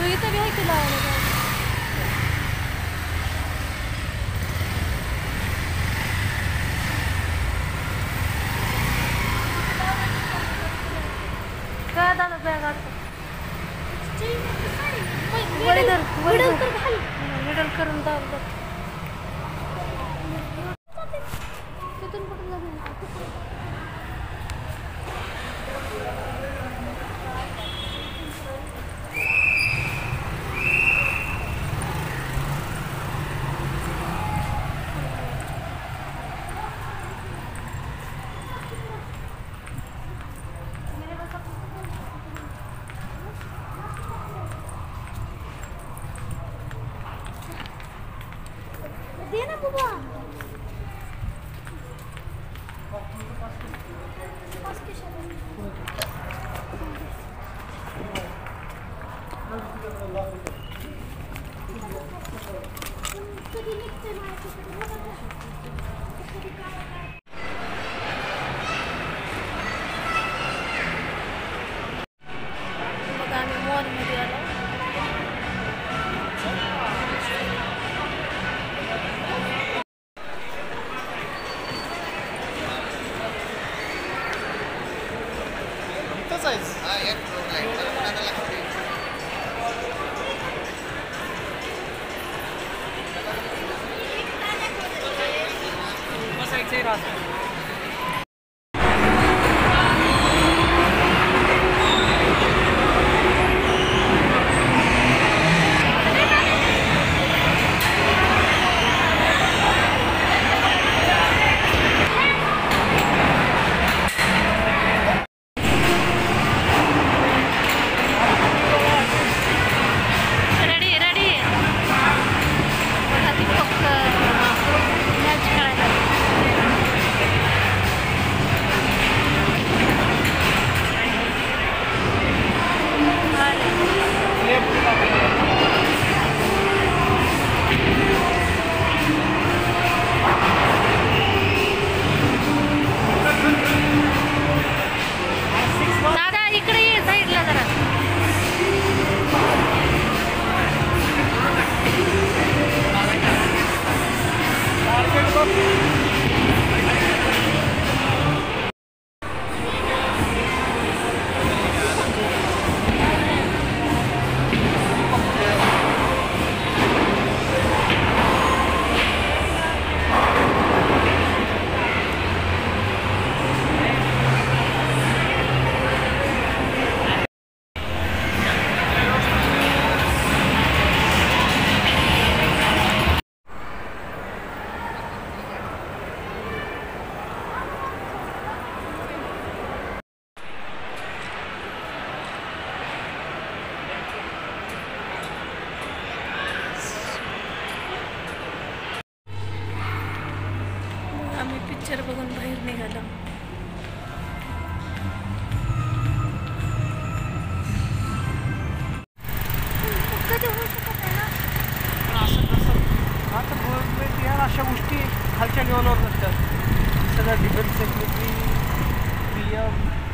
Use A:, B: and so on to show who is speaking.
A: तू इथं बी आहे की लावायला काय दादा बॅग आता मिडल करून दाब तिथून कुठं लागेल दे ना बाबा बघा आम्ही मॉलमध्ये आलो पिक्चर बघून बाहेर निघालो कधी होऊ शकत आहे ना
B: असं कसं आता गव्हर्नमेंट या अशा गोष्टी खालच्या लेवलवर नसतात सगळं डिफेन्स सेक्रेटरी PM